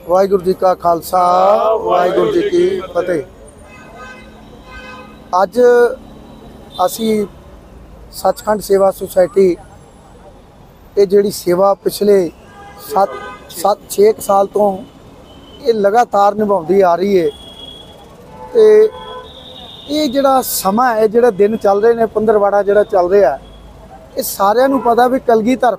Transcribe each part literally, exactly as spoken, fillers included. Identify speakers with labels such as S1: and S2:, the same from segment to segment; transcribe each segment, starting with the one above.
S1: वाहिगुरू जी का खालसा वाहिगुरू जी की फतेह। अज असी सचखंड सेवा सोसाइटी ये जिहड़ी सेवा पिछले सत सत छे साल तो ये लगातार निभाती आ रही है। तो ये जिहड़ा समा है, जिहड़ा दिन चल रहे हैं, पंद्रवाड़ा जिहड़ा चल रहा है, ये सारिਆਂ ਨੂੰ पता भी कलगीधर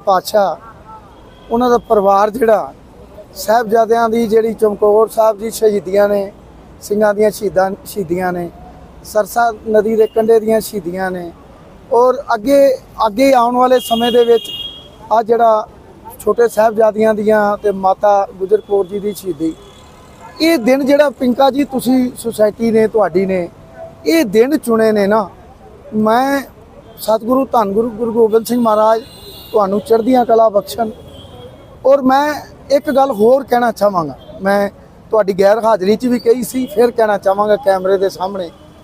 S1: पातशाह उन्हां दा परिवार जिहड़ा साहिबजादियां दी जिहड़ी चमकौर साहब जी शहीदियां ने, ਸਿੰਘਾਂ ਦੀਆਂ शहीदां शहीदियां ने, सरसा नदी के कंढे दीयां शहीदियां ने, और अगे अगे आने वाले समय दे विच आ जिहड़ा छोटे साहिबजादियां दियां ते माता गुजर कौर जी की शहीदी, ये दिन जिहड़ा पिंका जी तुसी सोसाइटी ने तुहाडी ने ये दिन चुने ने ना, मैं सतगुरु धन गुरु गुरु गोबिंद सिंह महाराज तुहानू चढ़दियां कला बख्शण। और मैं एक गल होर कहना चाहांगा, मैं तुहाडी गैर हाज़री च भी कही सी, फिर कहना चाहांगा कैमरे के सामने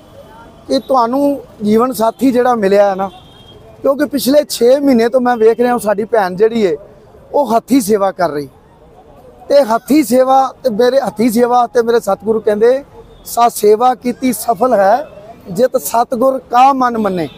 S1: कि तुहानू जीवन साथी जिहड़ा मिलिया है ना, क्योंकि पिछले छे महीने तो मैं वेख रहा साडी भैन जिहड़ी है वो हत्थी सेवा कर रही, तो हत्थी सेवा ते मेरे हत्थी सेवा ते मेरे सतगुरु कहंदे सा सेवा कीती सफल है जित सतगुर का मन मने।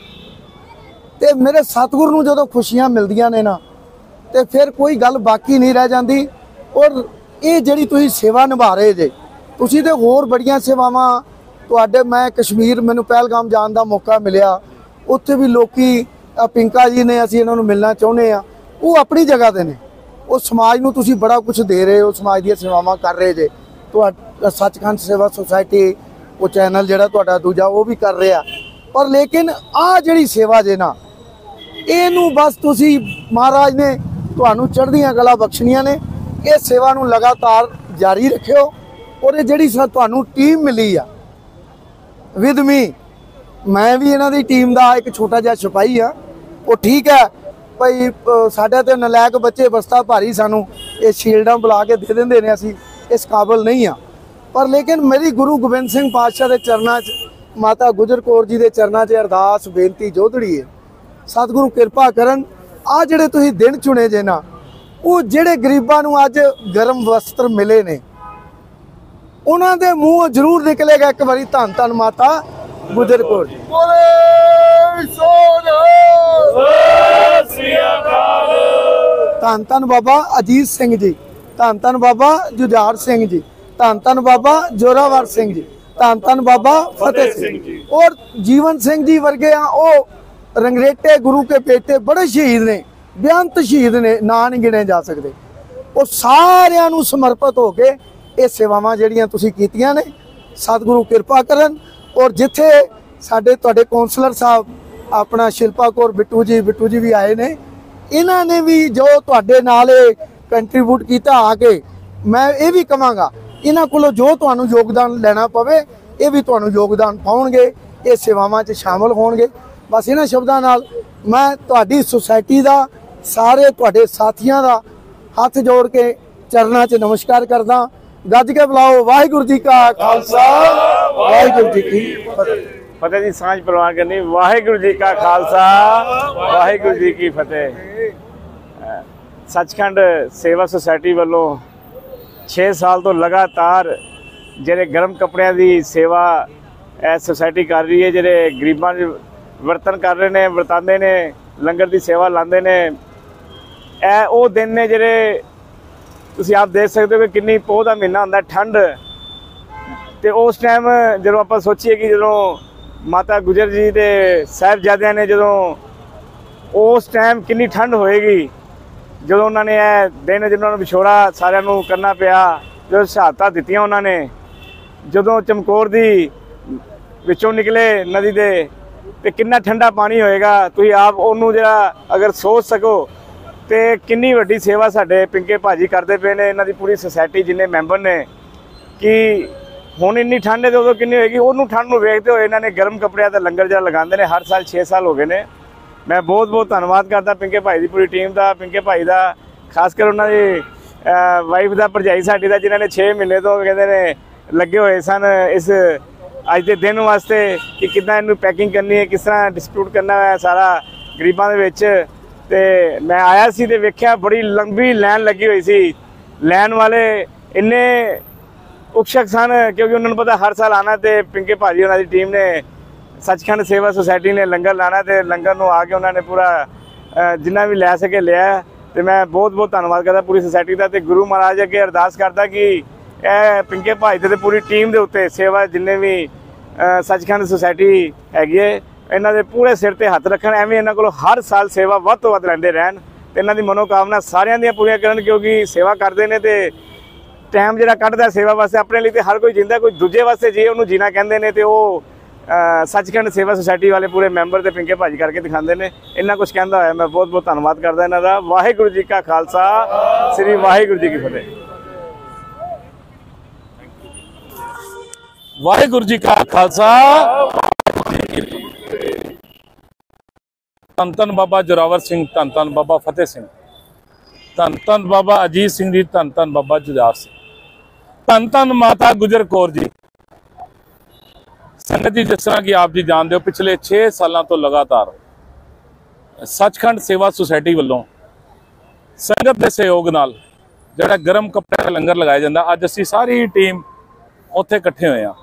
S1: तो मेरे सतगुर नूं जदों खुशियां मिलदियां ने ना, तो फिर कोई गल बाकी नहीं रह जाती। और ये जिहड़ी तुसीं सेवा निभा रहे जे, तुसीं ते होर बड़ियां सेवावां तुहाडे, मैं कश्मीर मैनूं पहलगाम जाण दा मौका मिलिया, उत्थे भी लोकी पिंका जी ने असीं इन्हां नूं मिलना चाहुंदे आ, वो अपनी जगह ते ने, वो समाज नूं तुसीं बड़ा कुछ दे रहे हो, समाज दी सेवावां कर रहे जे। तुहाडा सचखंड सेवा सोसाइटी वो चैनल जिहड़ा तुहाडा दूजा वो भी कर रहा, पर लेकिन आ जिहड़ी सेवा जे ना, इहनूं बस तुसीं महाराज ने तुहानू चढ़दियां कला बख्शणियां ने, ये सेवा नूं लगातार जारी रखियो। और ये जिहड़ी तुहानू team milli uh with me, मैं भी इन्हां दी टीम दा एक छोटा जिहा सिपाही हाँ, वो ठीक है भाई साडे ते नलैक बच्चे बस्ता भारी सानू ये शील्डां बुला के दे देंदे ने, असीं इस काबिल नहीं हाँ, पर लेकिन मेरी गुरु गोबिंद सिंह पातशाह के चरणों च, माता गुजर कौर जी के चरणों च अरदास बेनती जोधड़ी है, सतगुरु कृपा करन आ जिहड़े तुसीं दिन चुने जे ना, वो जिहड़े गरीबां नूं अज गर्म वस्त्र मिले ने, उन्हां दे मूँह जरूर निकलेगा एक बारी धन धन माता गुजर कौर जी। धन धन बाबा अजीत सिंह जी, धन धन बाबा जुझार सिंह जी, धन धन बाबा जोरावर सिंह जी, धन धन बाबा फतेह सिंह जी, और जीवन सिंह जी वर्गे आ ओ रंगरेटे गुरु के बेटे बड़े शहीद ने, बेअंत शहीद ने, ना नहीं गिने जा सकते। वो सारियां नूं समर्पित हो के ये सेवावां जिहड़ियां तुसीं कीतियां ने, सतगुरु कृपा करन। और जिथे साडे तुहाडे कौंसलर साहब अपना शिल्पा कौर बिट्टू जी बिट्टू जी भी आए ने, इन्हां ने भी जो तुहाडे नाल कंट्रीब्यूट किया आके, मैं ये भी कहांगा इन्हां कोलों जो तुहानूं योगदान लेना पवे ये भी तुहानूं योगदान पाउणगे, ये सेवावां च शामिल होणगे। बस इन्हां शब्दां नाल मैं तुहाडी सोसाइटी दा, सारे तुहाडे साथियां दा हथ जोड़ के चरणां च नमस्कार करदा। गज के बुलाओ वाहिगुरू जी का खालसा वाहिगुरू जी की फतेह।
S2: फतेह जी सांझ प्रवान करनी, वाहिगुरू जी का खालसा वाहिगुरू जी की फतेह। सचखंड सेवा सोसाइटी वालों छे साल तो लगातार जिहड़े गर्म कपड़ियां दी सेवा ए सोसाइटी कर रही है, जिहड़े गरीबां दे वर्तन कर रहे ने, वरतांदे ने, लंगर की सेवा लाते ने। ए वो दिन ने जिहड़े तुसीं आप देख सकते हो कि किन्नी पोह दा महीना हुंदा, ठंड, तो उस टाइम जदों आपां सोचीए कि जदों माता गुजर जी के साहिबजादियां ने जदों उस टाइम किन्नी ठंड होएगी, जदों उन्होंने ए दिन जिन्होंने विछोड़ा सारिਆਂ ਨੂੰ करना पिया, जो शहादतां दित्तियां उन्होंने, जदों चमकौर दी विचों निकले नदी दे, तो कितना ठंडा पानी होएगा, तुसीं आप उन्होंने जरा अगर सोच सको तो कितनी वड्डी सेवा साडे पिंके भाजी करते पे ने, इन्हां दी पूरी सोसाइटी जिन्ने मैंबर ने, कि हुण इन्नी ठंड है तो उदों कितनी होएगी। उन्होंने ठंड नूं वेखदे होए इन्हां ने गर्म कपड़ियां दा लंगर जिहड़ा लगांदे ने, हर साल छे साल हो गए ने। मैं बहुत बहुत धन्नवाद करता पिंके भाई की पूरी टीम का, पिंके भाई का खासकर उन्होंने वाइफ का भरजाई साडी दा, जिन्होंने छे महीने तो कहते ने लगे हुए सन इस अज के दिन वास्ते कि कितना इनू पैकिंग करनी है, किस तरह डिस्ट्रीब्यूट करना है सारा गरीबां दे विच। ते मैं आया सी ते वेख्या बड़ी लंबी लैन लगी हुई सी, लैन वाले इन्ने उत्सुक सन क्योंकि उन्होंने पता हर साल आना तो पिंके भाजी उन्होंने टीम ने सचखंड सेवा सोसाइटी ने लंगर लाना तो लंगर में आके उन्होंने पूरा जिन्ना भी लै सके लिया। तो मैं बहुत बहुत धन्यवाद करता पूरी सोसाइटी का। तो गुरु महाराज अगे अरदास करता कि यह पिंके भाजी तो पूरी टीम के उत्ते सेवा जिन्ने भी सचखंड सोसाइटी हैगी है इन्हों के पूरे सिर पर हथ रखन, एवं इन्हों को हर साल सेवा वध तो वध लेंदे रहन ते इन्हां दी मनोकामना सारियां दी पूरियां करन। क्योंकि सेवा करते हैं तो टाइम जिहड़ा कढदा सेवा वास्ते अपने लिए तो हर कोई जींदा, कोई दूजे वास्ते जी उन्होंने जीना कहते हैं। तो वो सचखंड सेवा सोसाइटी वाले पूरे मैंबर ते पिंके भाजी करके दिखाते हैं। इन्ना कुछ कहता होया मैं बहुत बहुत धन्यवाद करदा इन्हां दा। वाहिगुरू जी का खालसा, श्री वाहिगुरू जी की फतेह।
S3: वाहिगुरू जी का खालसा, धन धन बाबा जोरावर सिंह, धन धन बाबा फतेह सिंह, धन धन बाबा अजीत सिंह जी, धन धन बाबा जुझार सिंह, धन धन माता गुजर कौर जी। संगत जी, जिस तरह की आप जी जानते हो पिछले छे सालों तो लगातार सचखंड सेवा सोसाइटी वालों संगत के सहयोग नाल जिहड़ा गर्म कपड़े का लंगर लगाया जाता। अज असी सारी टीम उत्थे इकट्ठे हुए हैं।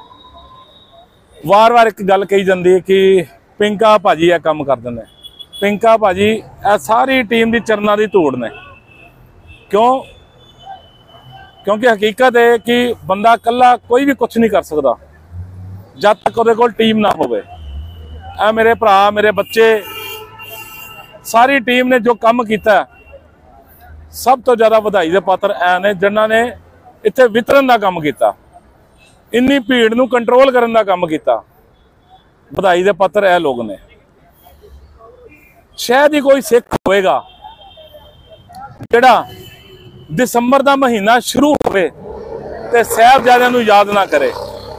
S3: वार वार एक गल कही जाती है कि पिंका भाजी यह काम कर दें। पिंका भाजी यह सारी टीम की चरना की धूड़ ने। क्यों? क्योंकि हकीकत है कि बंदा कला कोई भी कुछ नहीं कर सकता जब तक उहदे कोल टीम ना होवे। ए मेरे भरा, मेरे बच्चे, सारी टीम ने जो काम किया सब तो ज़्यादा वधाई के पात्र ऐ ने जिन्हों ने इत्थे वितरण का काम किया, इन्नी भीड़ नूं कंट्रोल करने का काम किया। वधाई के पात्र ए लोग ने। शायद ही कोई सिख होएगा जिहड़ा दिसंबर का महीना शुरू होवे ते साहिबजादियां नूं याद ना करे।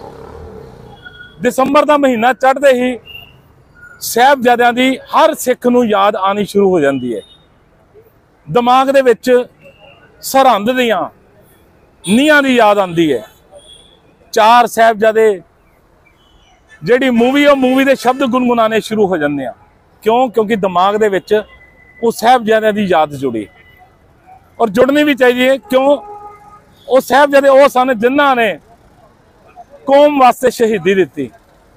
S3: दिसंबर का महीना चढ़ते ही साहिबजादियां दी हर सिख नूं याद आनी शुरू हो जाती है। दिमाग दे विच सरहंद दियां नीहां दी याद आती है। चार साहिबजादे जिहड़ी मूवी वो मूवी के शब्द गुनगुनाने शुरू हो जाते हैं। क्यों? क्योंकि दिमाग दे विच वो साहिबजादियां दी याद जुड़ी और जुड़नी भी चाहिए। क्यों? वो साहिबजादे वो सन जिन्हां ने कौम वास्ते शहीदी दी।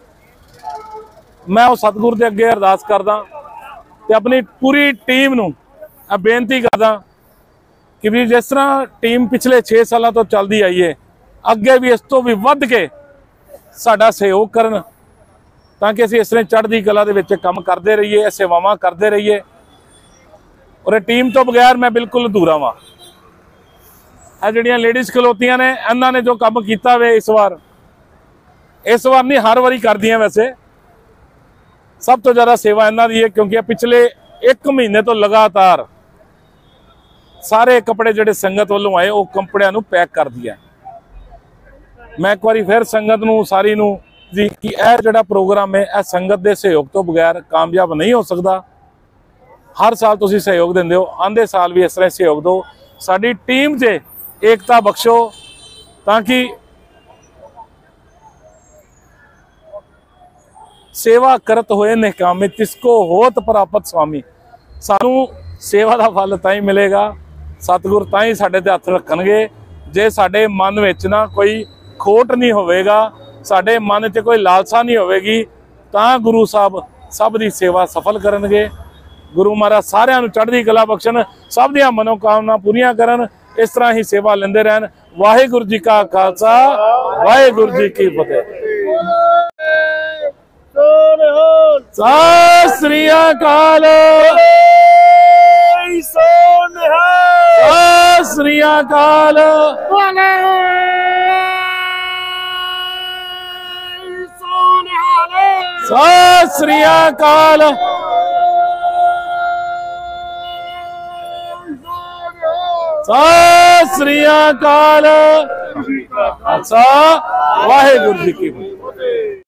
S3: मैं उस सतगुर के अगे अरदास करदा ते अपनी पूरी टीम नूं बेनती करदा कि भी जिस तरह टीम पिछले छे सालों तो चलती आई है अगे भी इस तो भी वध के साडा सहयोग करन ताकि असीं इस तरह चढ़दी कला दे विच काम करते रहिए, सेवावां करते रहिए। और टीम तो बगैर मैं बिल्कुल अधूरा वां। आ जिहड़ियां लेडीज खलोतियां ने इन्हां ने जो काम कीता वे इस बार इस बार नहीं हर वारी करदियां, वैसे सब तो ज़्यादा सेवा इन्हां दी है। क्योंकि पिछले एक महीने तो लगातार सारे कपड़े जिहड़े संगत वालों आए वो कपड़ियां नूं पैक कर दिया। मैं एक बार फिर संगत नूं सारी नूं जी कि यह जिहड़ा प्रोग्राम है यह संगत के सहयोग तो बगैर कामयाब नहीं हो सकता। हर साल तुसीं सहयोग दिंदे हो, आंदे साल भी इस तरह सहयोग दो। साडी टीम च एकता बख्शो ताकि सेवा करत होए निकामे तिसको होत प्राप्त स्वामी। सानू सेवा का फल ताई मिलेगा, सतगुर ताई साडे ते हथ रखणगे जे साडे मन विच ना कोई खोट नहीं होवेगा, साडे मन च कोई लालसा नहीं होवेगी, तां गुरु साहब सब दी सेवा सफल करनगे। गुरु महाराज सारिआं नूं चढ़दी कला बख्शण, सब दियां मनोकामना पूरीआं करन। इस तरह ही सेवा लेंदे रहन। वाहिगुरू जी का खालसा, वाहिगुरू जी की फतेह। सत श्री अकाल, सत श्री अकाल, सत श्री अकाल, सत श्री अकाल। वाहिगुरू जी की फतेह।